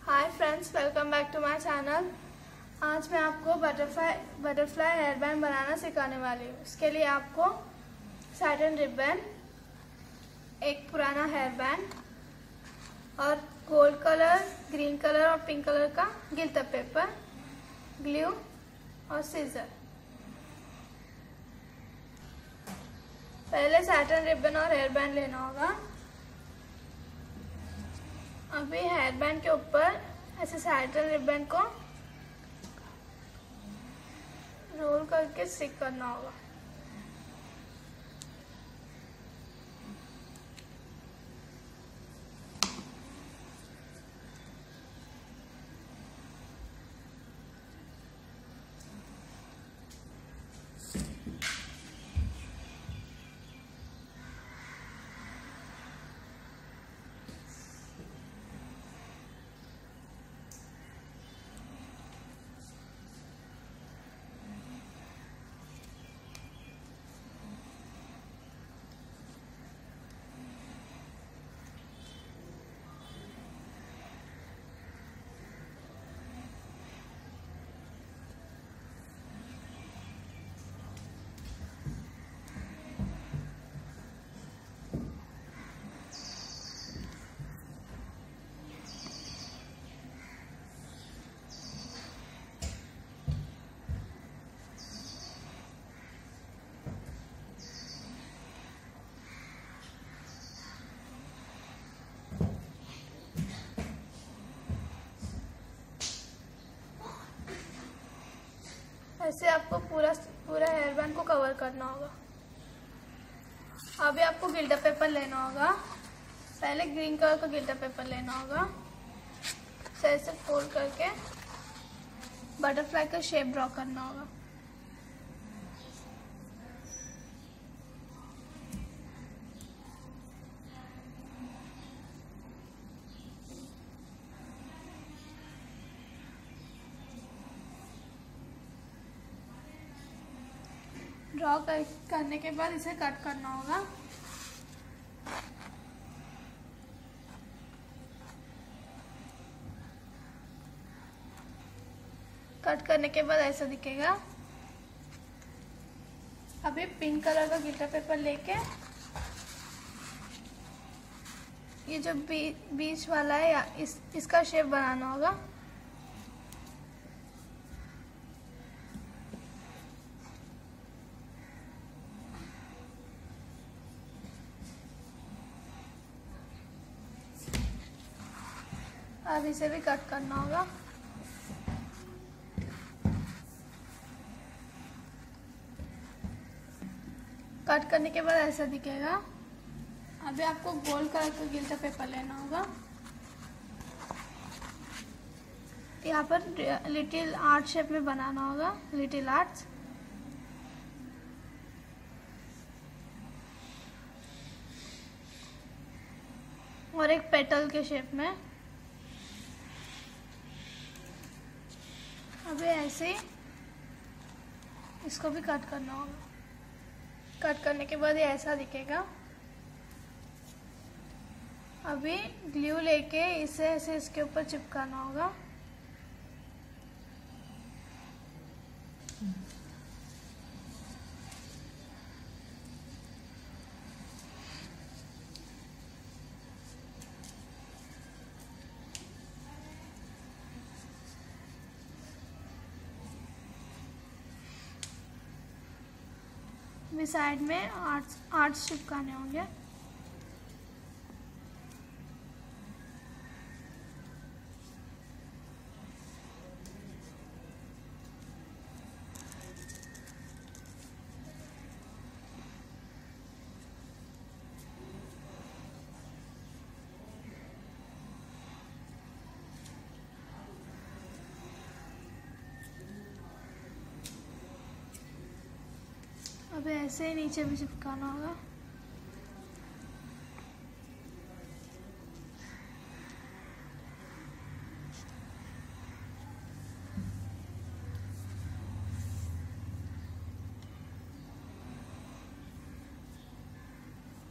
Hi friends, welcome back to my channel. आज मैं आपको बटरफ्लाई हेयर बैंड बनाना सिखाने वाली हूँ। उसके लिए आपको सैटिन रिबन, एक पुराना हेयर बैंड और गोल्ड कलर, ग्रीन कलर और पिंक कलर का गिल्टर पेपर, ग्लू और सीजर। पहले सैटिन रिबन और हेयर बैंड लेना होगा। अभी हेयर बैंड के ऊपर ऐसे सैटिन रिबन को रोल करके स्टिक करना होगा। ऐसे आपको पूरा हेयर बैंड को कवर करना होगा। अभी आपको गिल्टर पेपर लेना होगा। पहले ग्रीन कलर का गिल्टर पेपर लेना होगा। ऐसे फोल्ड करके बटरफ्लाई का शेप ड्रॉ करना होगा। करने के बाद इसे कट करना होगा। कट करने के बाद ऐसा दिखेगा। अभी पिंक कलर का गिल्टर पेपर लेके ये जो बीच वाला है या इसका शेप बनाना होगा। अब इसे भी कट करना होगा। कट करने के बाद ऐसा दिखेगा। अभी आपको गोल्ड कलर का गिल्टर पेपर लेना होगा। यहाँ पर लिटिल आर्ट शेप में बनाना होगा, लिटिल आर्ट्स। और एक पेटल के शेप में। अभी ऐसे ही इसको भी कट करना होगा। कट करने के बाद ये ऐसा दिखेगा। अभी ग्लू लेके इसे ऐसे इसके ऊपर चिपकाना होगा। भी साइड में आर्ट्स चिपकाने होंगे। अब ऐसे ही नीचे भी चिपकाना होगा।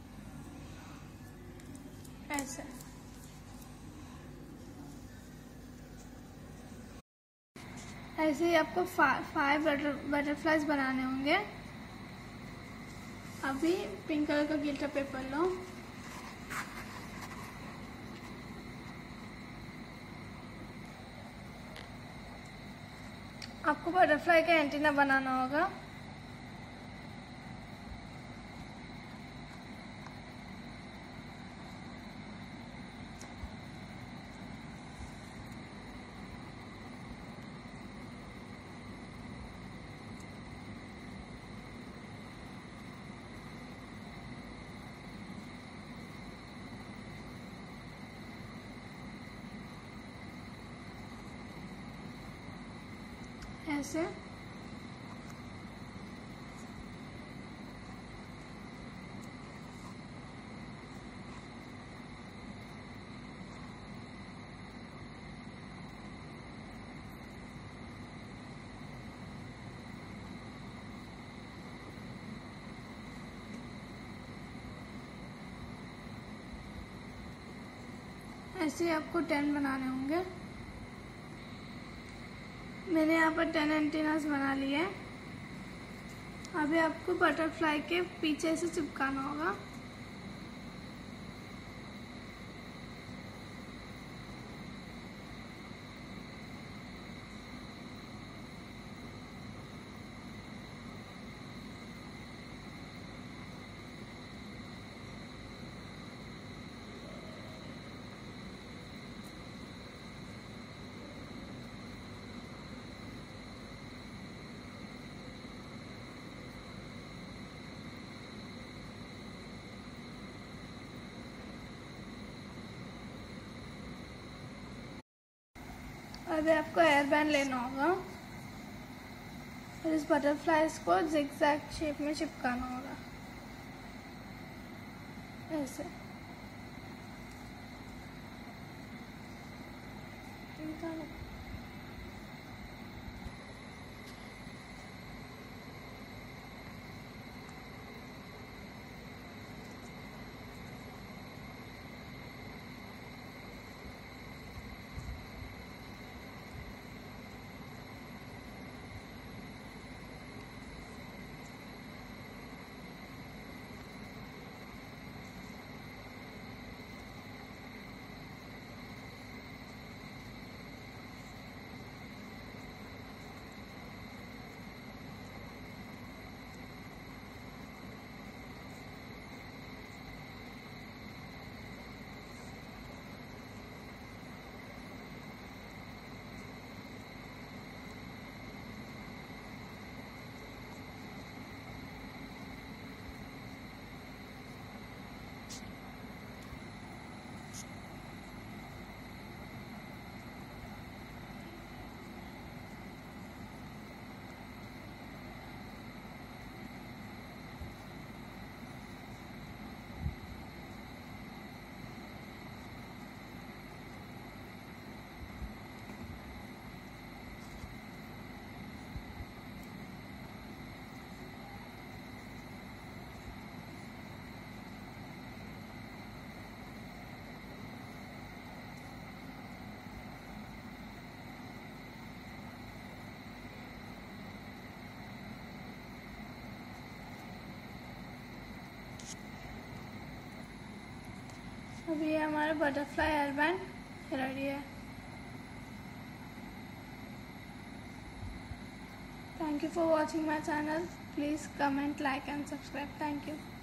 ऐसे ऐसे ही आपको 5 बटरफ्लाइज बनाने होंगे। अभी पिंक कलर का गिल्टर पेपर लो। आपको बटरफ्लाई का एंटीना बनाना होगा। ऐसे ऐसे आपको 10 बनाने होंगे। मैंने यहाँ पर 10 एंटीनास बना लिए। अभी आपको बटरफ्लाई के पीछे से चिपकाना होगा। अभी आपको एयर बैंड लेना होगा और इस बटरफ्लाइज को जिगजैग शेप में चिपकाना होगा ऐसे। अभी ये हमारा बटरफ्लाई हेयर बैंड रेडी है। Thank you for watching my channel. Please comment, like and subscribe. Thank you.